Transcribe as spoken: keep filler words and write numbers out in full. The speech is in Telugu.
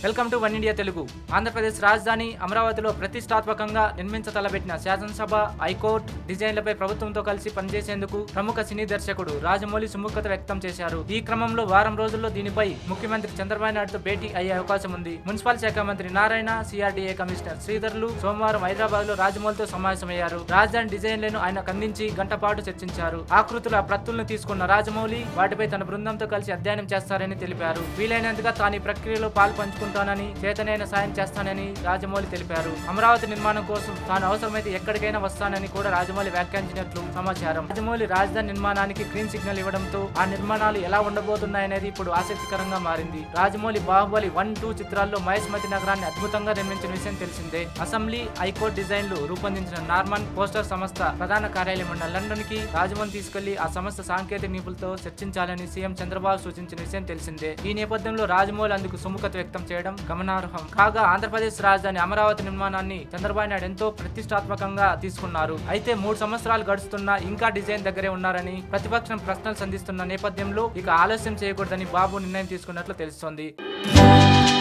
Welcome to One India Telugu. Andhra Pradesh రాజధాని అమరావతిలో ప్రతిష్టాత్మకంగా నిర్మించ తలబెట్టిన శాసనసభ, హైకోర్టు డిజైన్లపై ప్రభుత్వంతో కలిసి పనిచేసేందుకు ప్రముఖ సినీ దర్శకుడు రాజమౌళి సుముఖత వ్యక్తం చేశారు. ఈ క్రమంలో వారం రోజుల్లో దీనిపై ముఖ్యమంత్రి చంద్రబాబు నాయుడుతో భేటీ అయ్యే అవకాశం ఉంది. మున్సిపల్ శాఖ మంత్రి నారాయణ, సిఆర్డీఏ కమిషనర్ శ్రీధర్లు సోమవారం హైదరాబాద్ లో రాజమౌళితో సమావేశమయ్యారు. రాజధాని డిజైన్లను ఆయనకు అందించి గంట పాటు చర్చించారు. ఆకృతుల ప్రతులను తీసుకున్న రాజమౌళి వాటిపై తన బృందంతో కలిసి అధ్యయనం చేస్తారని తెలిపారు. వీలైనంతగా తాను ఈ ప్రక్రియలో పాలు పంచుకుంటానని, చేతనైన సాయం చేస్తానని రాజమౌళి తెలిపారు. అమరావతి నిర్మాణం కోసం తాను అవసరమైతే ఎక్కడికైనా వస్తానని కూడా రాజమౌళి వ్యాఖ్యానించినట్లు సమాచారం. రాజమౌళి రాజధాని నిర్మాణానికి గ్రీన్ సిగ్నల్ ఇవ్వడంతో ఆ నిర్మాణాలు ఎలా ఉండబోతున్నాయనేది ఇప్పుడు ఆసక్తికరంగా మారింది. రాజమౌళి బాహుబలి వన్ టూ చిత్రాల్లో మహేష్మతి నగరాన్ని అద్భుతంగా నిర్మించిన విషయం తెలిసిందే. అసెంబ్లీ, హైకోర్టు డిజైన్లు రూపొందించిన నార్మన్ పోస్టర్ సంస్థ ప్రధాన కార్యాలయం ఉన్న లండన్ కి రాజమౌళి తీసుకెళ్లి ఆ సంస్థ సాంకేతిక నిపుణులతో చర్చించాలని సీఎం చంద్రబాబు సూచించిన విషయం తెలిసిందే. ఈ నేపథ్యంలో రాజమౌళి అందుకు సుముఖత వ్యక్తం చేయడం గమనార్హం. కాగా ఆంధ్రప్రదేశ్ రాజధాని అమరావతి నిర్మాణాన్ని చంద్రబాబు నాయుడు ఎంతో ప్రతిష్టాత్మకంగా తీసుకున్నారు. అయితే మూడు సంవత్సరాలు గడుస్తున్నా ఇంకా డిజైన్ దగ్గరే ఉన్నారని ప్రతిపక్షం ప్రశ్నలు సంధిస్తున్న నేపథ్యంలో ఇక ఆలస్యం చేయకూడదని బాబు నిర్ణయం తీసుకున్నట్లు తెలుస్తోంది.